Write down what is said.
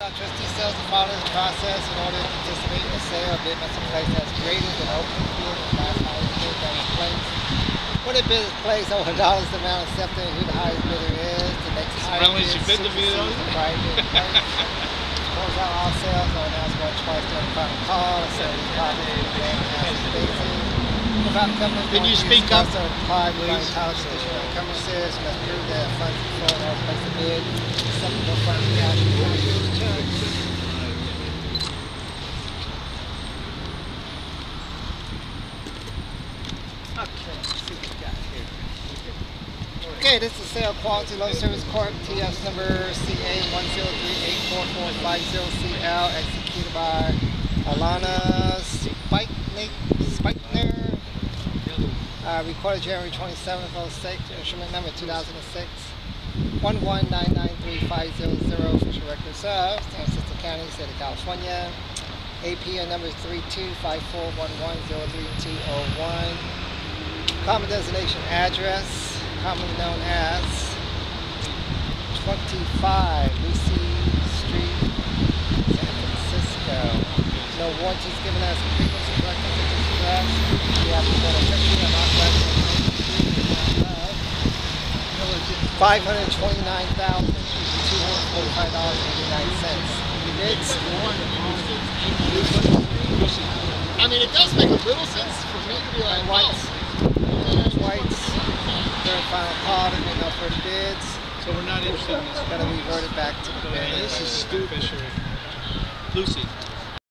Trustee sales to follow this process in order to participate in the sale. Bid must be placed as greater than open field and last highest bid that is placed. When a bid is placed over dollars, the amount accepted and who the highest bidder is. The next highest bid supersedes the prior bid placed. Close out all sales. No announcement twice during the final call. The sale is private and as basis. Without company, can you speak up? Apply regarding college additional encumbrances. Must prove that funds before and after place the bid. Acceptable funds cash and Okay, this is Sale Quality Loan Service Corp. TS number CA103844550CL, executed by Alana Spikener. Recorded January 27th, 06. Instrument number 2006 1199350, official records of San Francisco County, State of California. APN number is 325411030201. Common designation address, commonly known as 25 Lucy Street, San Francisco. No warranties given as completeness or correctness of this address. We have to go to picture and authorized $529,245.89. Bids. I mean, it does make a little sense for me to be like, Whites. Third final call, there's been no further bids. So we're not interested in this. Gotta revert it back to the bid. This is stupid. Lucy.